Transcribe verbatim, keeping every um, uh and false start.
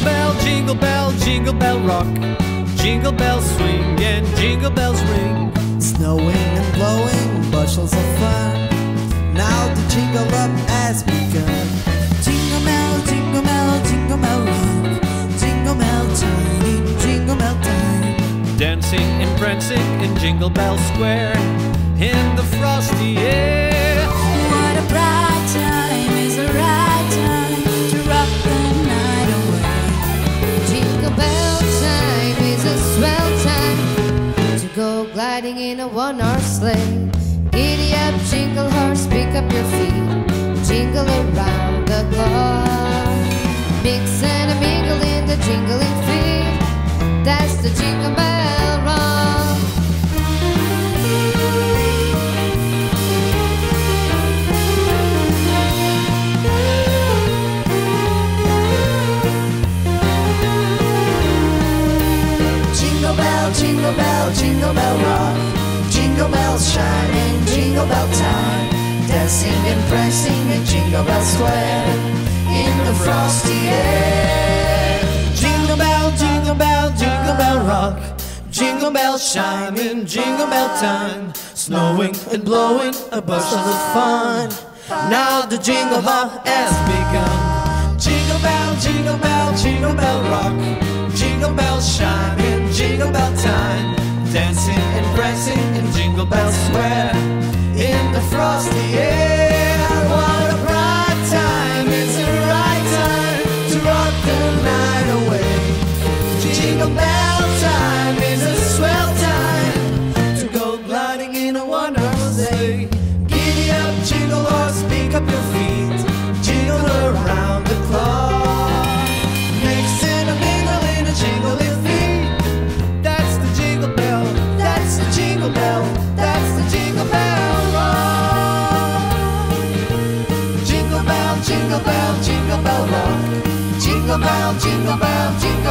bell, jingle bell, jingle bell rock. Jingle bells swing and jingle bells ring. Snowing and blowing bushels of fun. Now the jingle up has begun. Jingle bell, jingle bell, jingle bell rock. Jingle bell time, jingle bell time. Dancing and prancing in Jingle Bell Square in the frosty air. What a bright time is the right time to rock the night away. Jingle bell time is a swell time to go gliding in a one-horse sleigh. Giddy up, jingle horse, pick up your feet, jingle around the clock. Mix and a mingle in the jingling feet. That's the Jingle Bell Rock. Jingle bell, jingle bell, jingle bell rock. Jingle bells shine in jingle bell time. Dancing and prancing in Jingle Bell Square in the frosty air. Jingle bell, jingle bell, jingle bell rock. Jingle bells shine in Jingle Bell time. Snowing and blowing a bushel of fun. Now the jingle hop has begun. Jingle bell, jingle bell, jingle bell rock. Jingle bells shine in Jingle Bell time. Dancing and prancing in Jingle Bell Square in the frosty air. What a bright time, it's the right time to rock the night away. Jingle bell time is a swell time to go gliding in a one-horse sleigh. Giddy up, jingle horse, pick up your feet, jingle around the clock. Mix and a mingle in a jingling feet. That's the jingle bell, that's the jingle bell, that's the Jingle Bell Rock. Jingle bell, jingle bell, jingle bell rock. Jingle bell, jingle bell, jingle